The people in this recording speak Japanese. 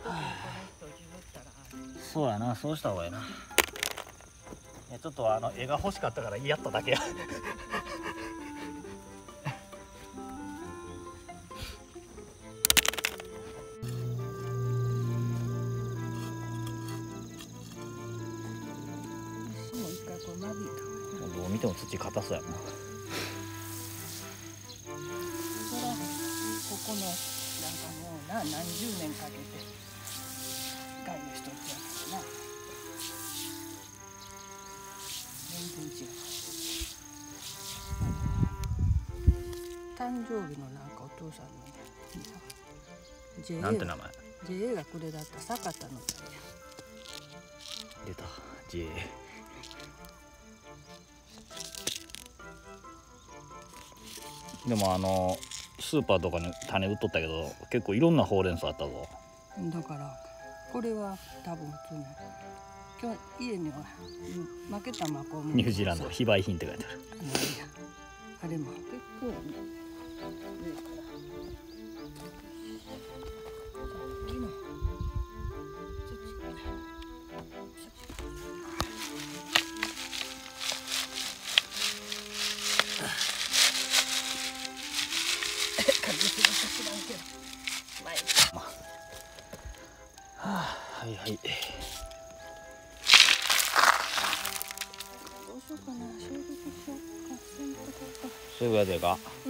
そうやな、そうした方がいいな。いやちょっと絵が欲しかったからやっただけや。どう見ても土硬そうやな。 ここのなんかもう何十年かけてガイドしとってやからな。全然違う。誕生日のなんかお父さんの JA なんて名前 JA がくれだった坂田の出た JA。でもスーパーとかに種売っとったけど結構いろんなほうれん草あったぞ。 だからこれは多分普通に今日家には負けたマコモニュージーランド非売品って書いてある。 あれも結構上からさっきのはいはい。 どうしようかな、消毒しようか、洗濯か。 そういうやつか。 う